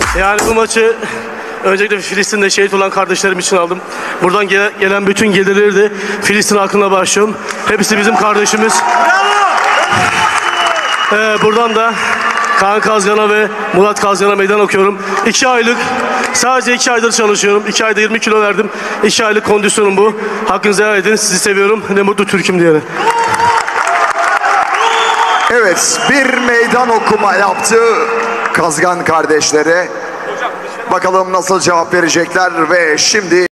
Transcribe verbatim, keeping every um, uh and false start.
Yani bu maçı öncelikle Filistin'de şehit olan kardeşlerim için aldım. Buradan gele, gelen bütün gelirleri de Filistin halkına bağışlıyorum. Hepsi bizim kardeşimiz. Ee, buradan da Kaan Kazgan'a ve Murat Kazgan'a meydan okuyorum. İki aylık, sadece iki aydır çalışıyorum. İki ayda yirmi kilo verdim. İki aylık kondisyonum bu. Hakkınızı helal edin. Sizi seviyorum. Ne mutlu Türk'üm diyene. Evet, bir meydan okuma yaptı Kazgan kardeşleri. Bakalım nasıl cevap verecekler ve şimdi